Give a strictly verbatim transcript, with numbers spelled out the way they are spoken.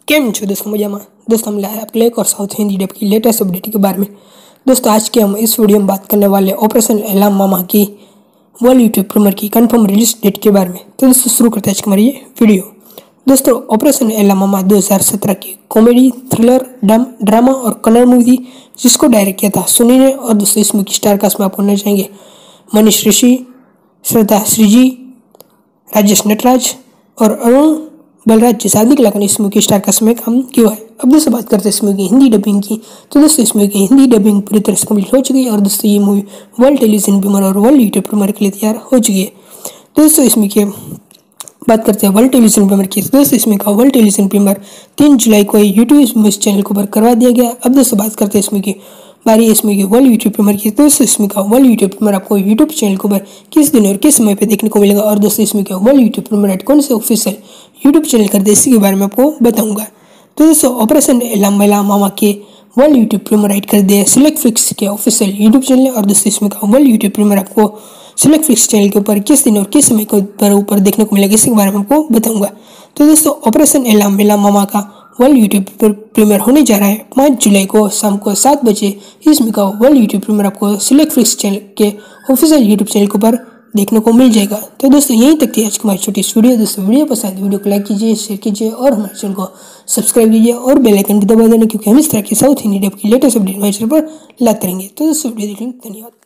केम छो दोस्तों मजा में। दोस्तों हम लाए आपके लिए एक और साउथ हिंदी डब की लेटेस्ट अपडेट के बारे में। दोस्तों आज के हम इस वीडियो में बात करने वाले ऑपरेशन एलामामा की वर्ल्ड यूट्यूब प्रीमियर की कंफर्म रिलीज डेट के बारे में। तो दोस्तों शुरू करते हैं आज हमारी ये वीडियो। दोस्तों ऑपरेशन एलामामा दो हज़ार सत्रह की कॉमेडी थ्रिलर ड्रामा और कलर मूवी जिसको डायरेक्ट किया था सुनी ने। और दोस्तों इसमें की स्टार कास्ट में आपको नजर जाएंगे मनीष ऋषि, श्रद्धाश्री, राजेश नटराज और अरुण बलराज जी शादी कलाकार ने इस मूवी की स्टार कास्ट में काम किया है। अब दोस्तों बात करते हैं इस मूवी की हिंदी डबिंग की। तो दोस्तों इस मूवी की हिंदी डबिंग पूरी तरह से कम्प्लीट हो चुकी है और दोस्तों ये मूवी वर्ल्ड टेलीविजन प्रीमियर और वर्ल्ड यूट्यूब प्रीमियर के लिए तैयार हो चुकी है। तो दोस्तों इसमें की बात करते हैं वर्ल्ड टेलीविजन प्रीमियर की। दोस्तों इसमें का वर्ल्ड टेलीविजन प्रीमियर तीन जुलाई को यूट्यूब न्यूज चैनल के ऊपर करवा दिया गया। अब दोस्तों बात करते हैं इसमें की बारी इसमें की वर्ल्ड यूट्यूब प्रीमियर की। दोस्तों इसमें का वर्ल्ड यूट्यूब प्रीमियर आपको यूट्यूब चैनल के ऊपर किस दिन और किस समय पे देखने को मिलेगा और दोस्तों इसमें क्या वर्ल्ड यूट्यूब प्रीमियर कौन से ऑफिशियल यूट्यूब चैनल कर दे इसी के बारे में आपको बताऊंगा। तो दोस्तों ऑपरेशन एलामेलामा के वर्ल्ड यूट्यूब प्रीमियर राइट कर दिया सिलेक्ट फिक्स के ऑफिशियल यूट्यूब चैनल और दोस्तों इसमें का वर्ल्ड यूट्यूब प्रीमियर आपको सिलेक्ट फिक्स चैनल के ऊपर किस दिन और किस समय के ऊपर ऊपर देखने को मिलेगा इसी के बारे में आपको बताऊंगा। तो दोस्तों ऑपरेशन एलामेलामा का वर्ल्ड यूट्यूब पर प्रीमियर होने जा रहा है पाँच जुलाई को शाम को सात बजे। इसमें का वर्ल्ड यूट्यूब प्रीमियर आपको सिलेक्ट फिक्स चैनल के ऑफिशियल यूट्यूब चैनल के ऊपर देखने को मिल जाएगा। तो दोस्तों यहीं तक थी आज की हमारी छोटी सी वीडियो। दोस्तों वीडियो पसंद वीडियो को लाइक कीजिए, शेयर कीजिए और हमारे चैनल को सब्सक्राइब कीजिए और बेल आइकन भी दबा देना क्योंकि हम इस तरह की साउथ हिंदी डब की लेटेस्ट अपडेट हमारे चैनल पर लाते रहेंगे। तो दोस्तों वीडियो देखने धन्यवाद।